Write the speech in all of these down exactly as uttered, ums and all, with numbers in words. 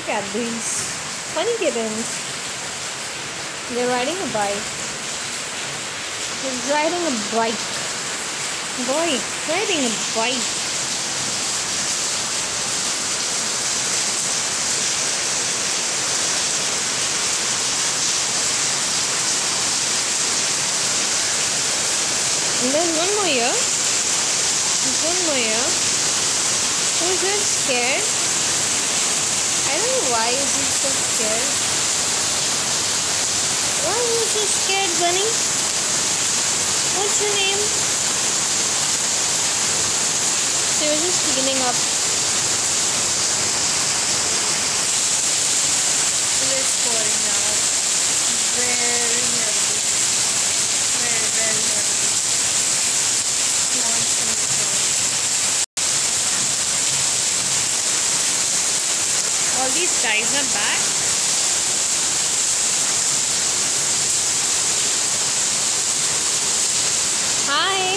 Look at these funny kittens. They're riding a bike. They're riding a bike. Bike. Riding a bike. And there's one more here. There's one more here. Who's that scared? I don't know why is he so scared. Why are you so scared, Bunny? What's your name? So you're just cleaning up. It is pouring now. Very heavily. Very, very heavily. Nonsense. All these guys are back. Hi.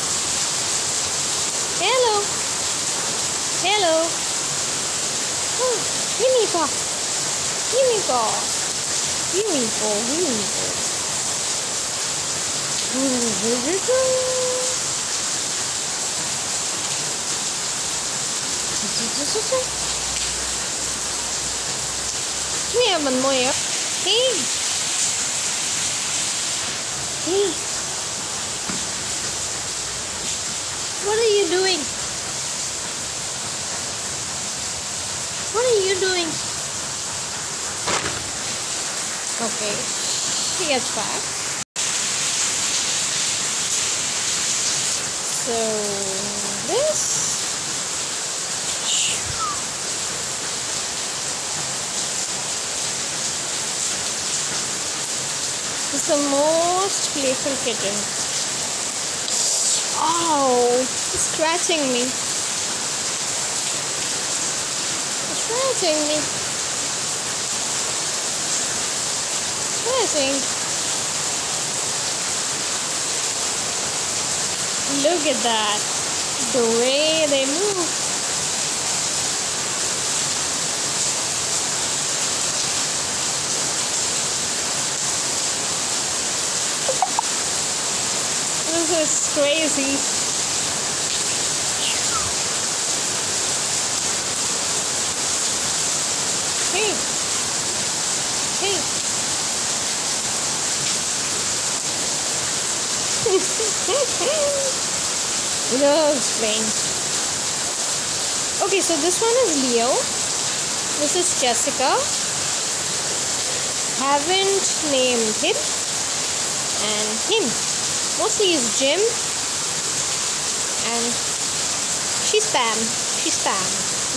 Hello. Hello. Oh, gimme paw. Gimme paw. Gimme paw. Gimme paw. Come here, one more here. Hey. Hey. What are you doing? What are you doing? Okay. She gets back. So, this. It's the most playful kitten. Oh, it's scratching me. It's scratching me. Scratching. Look at that. The way they move. This is crazy. Hey. Hey. No, it's playing. Okay, so this one is Leo. This is Jessica. Haven't named him. And him. Mostly is Jim, and she's Pam. She's Pam.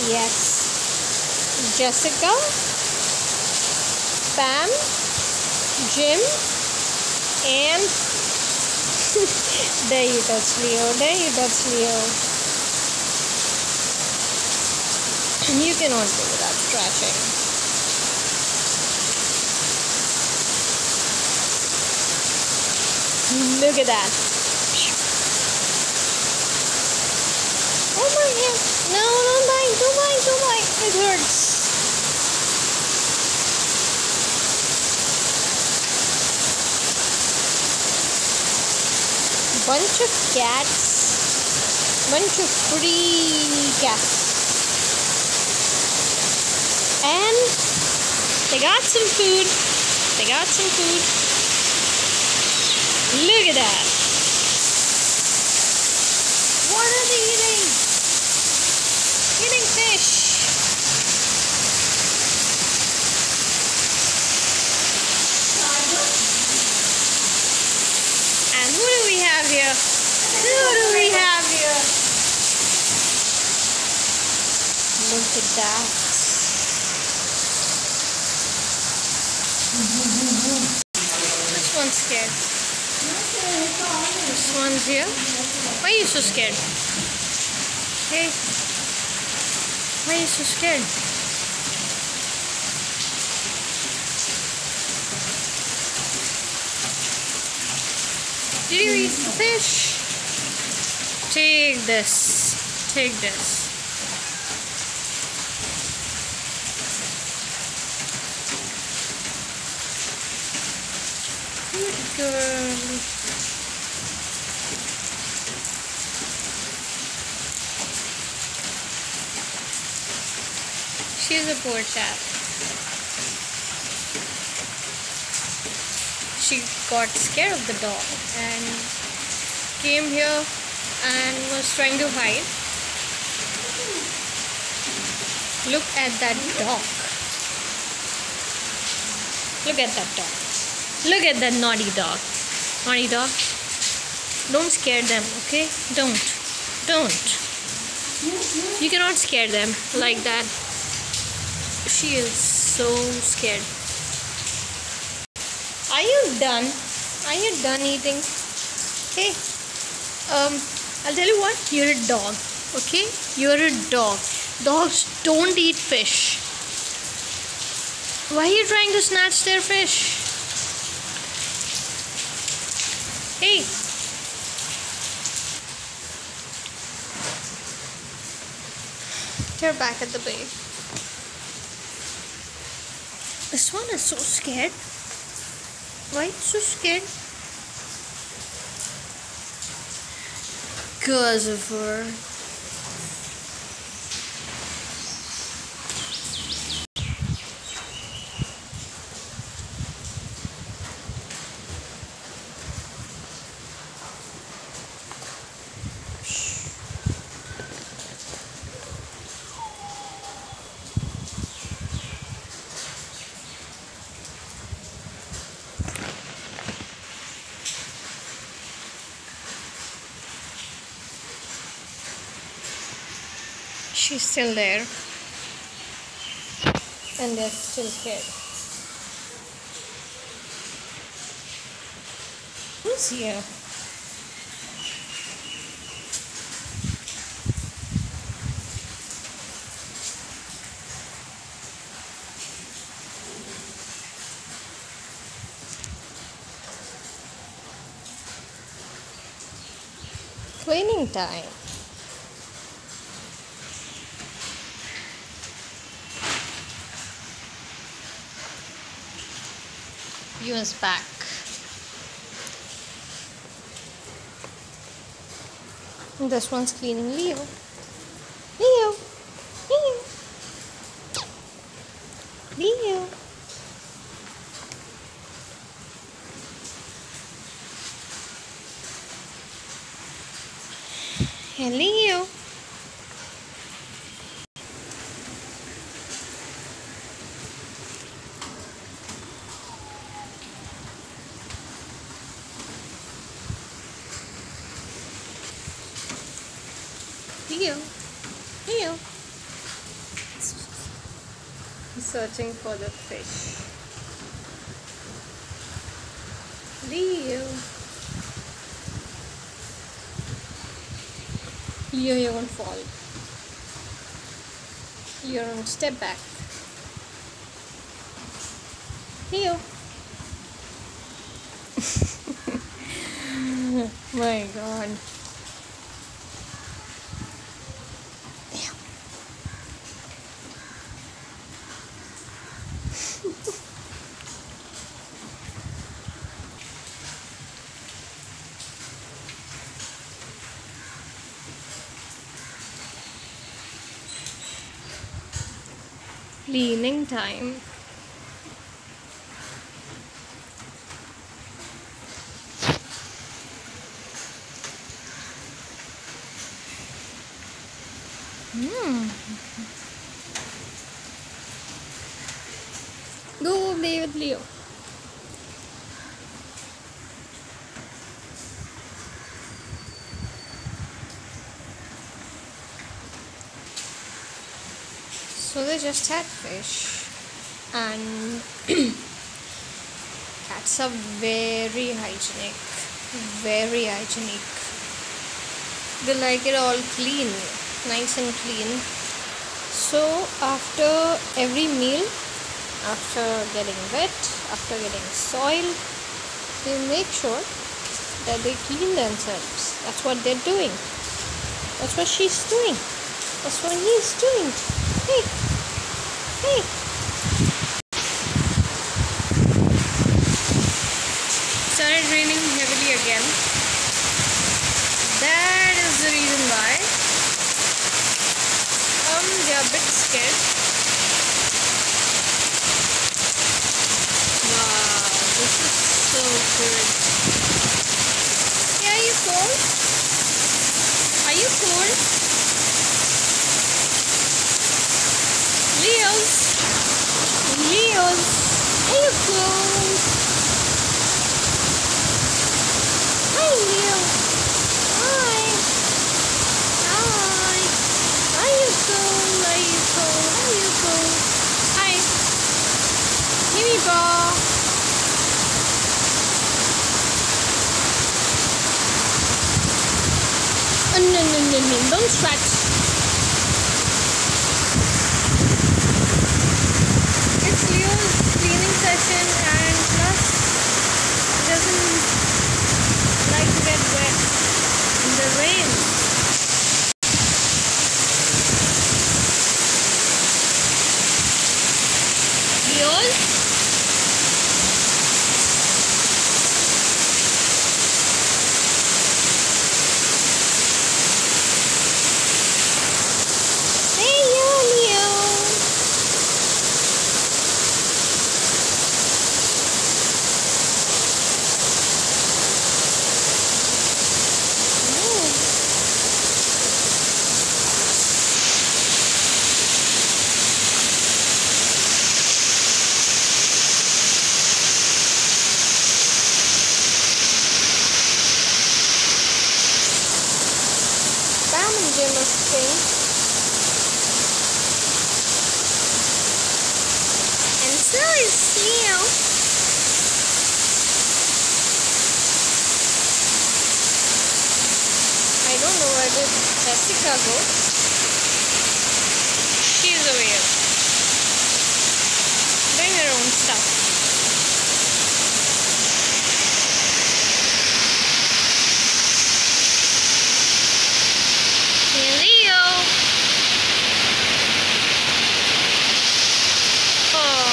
Yes. Jessica, Pam, Jim, and there you touch Leo. There you touch Leo. You cannot do without scratching. Look at that. Oh my god. No, don't bite, don't bite, don't bite. It hurts. Bunch of cats. Bunch of free cats. And they got some food. They got some food. Look at that. What are they eating? Eating fish. And who do we have here? Who do we have here? Look at that. This one's scared. This one's here. Why are you so scared? Hey. Why are you so scared? Did you eat the fish? Take this. Take this. girl. She's a poor chap. She got scared of the dog and came here and was trying to hide. Look at that dog. Look at that dog. Look at that naughty dog. Naughty dog. Don't scare them, okay? Don't. Don't. You cannot scare them like that. She is so scared. Are you done? Are you done eating? Hey, um, I'll tell you what. You're a dog, okay? You're a dog. Dogs don't eat fish. Why are you trying to snatch their fish? Hey. You're back at the bay. This one is so scared. Why are you so scared? Because of her. She's still there and they're still scared. Who's here? Cleaning time. You is back. This one's cleaning Leo. Leo. Leo. Leo. And Leo. Leo, Leo. He's searching for the fish. Leo. Leo, you won't fall. You're on step back. Leo. My God. Cleaning time. Hmm. Go play with Leo. So they just had fish, and cats are very hygienic, very hygienic. They like it all clean, nice and clean. So after every meal, after getting wet, after getting soil, they make sure that they clean themselves. That's what they're doing. That's what she's doing. That's what he's doing. Hey, hey. Started scared? Wow, this is so good. Yeah, are you cold? Are you cold? Leos? Leos? Are you cold? Hi, Leo. Hi. Hi. Are you cold? Are you cold? Are you cold? Hi. Give me ball. Oh, no, no, no, no. Don't scratch. It's Leo's cleaning session and plus he doesn't like to get wet in the rain. Leo's? Hey, you, Leo. Bam and Jim is pink. And so is Leo. I don't know where did Jessica go. She's away. Doing her own stuff. Hey, Leo. Oh.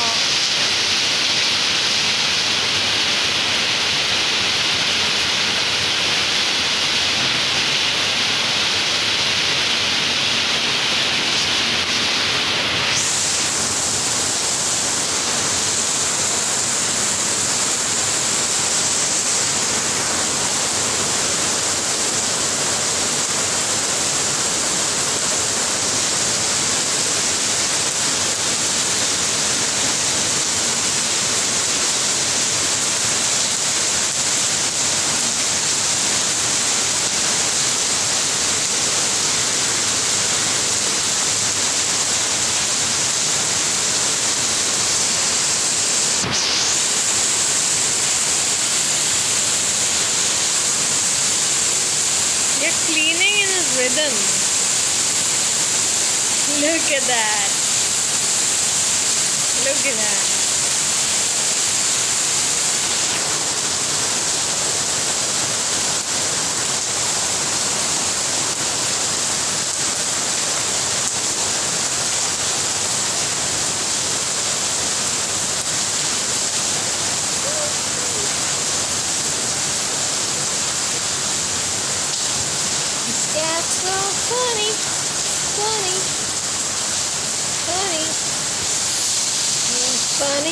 They're cleaning in a rhythm. Look at that. Look at that. These cats are funny, funny, funny, yeah, funny,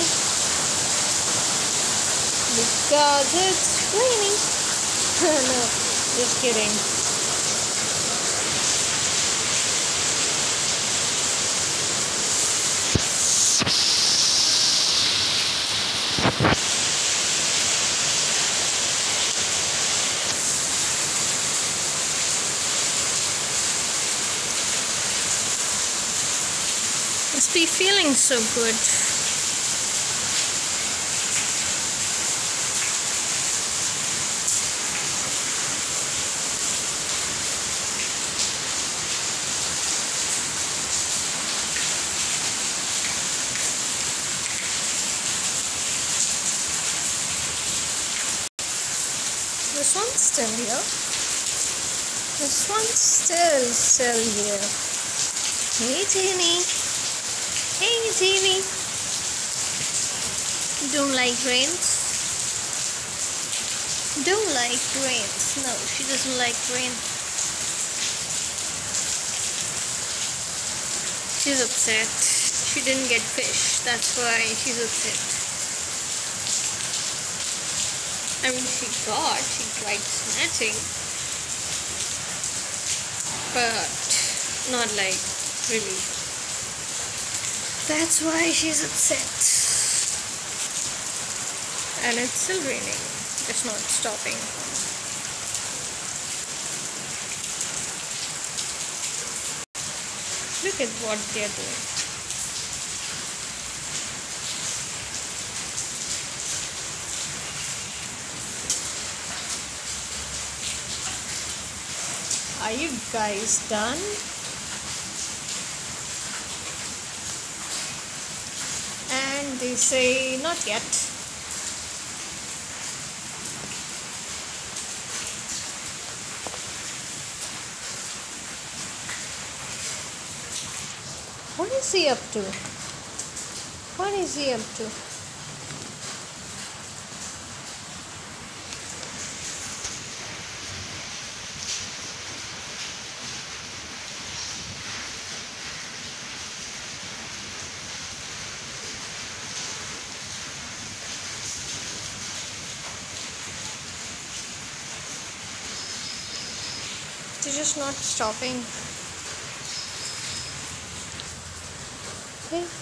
because it's raining. No, just kidding. Must be feeling so good. This one's still here. This one's still, still here. Hey, Jeannie. Hey, Jeannie. Don't like rains? Don't like rains. No, she doesn't like rain. She's upset. She didn't get fish. That's why she's upset. I mean, she got, she tried snatching, but not like really. That's why she's upset. And it's still raining. It's not stopping. Look at what they're doing. Are you guys done? And they say, not yet. What is he up to? What is he up to? They're just not stopping. Hey,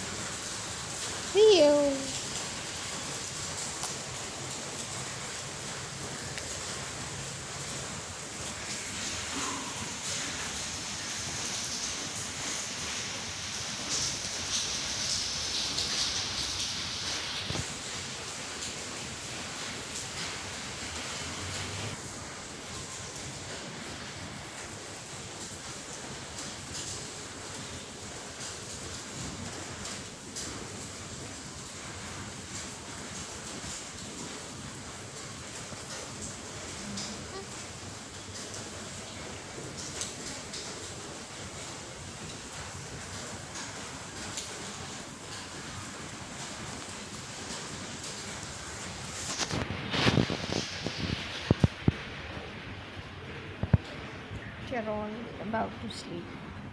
Rio. They're all about to sleep.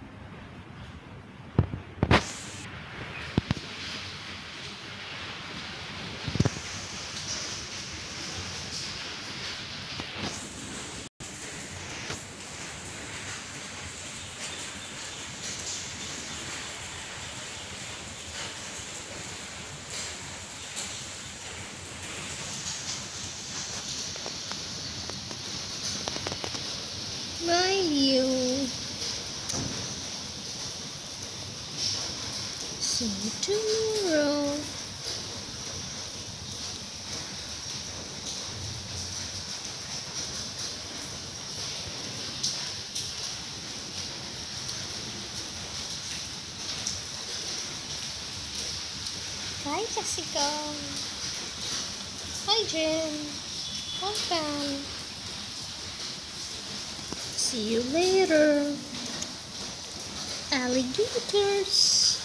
Bye, you. See you tomorrow. Hi, Jessica. Hi, Jim. Hi, Pam. See you later, alligators.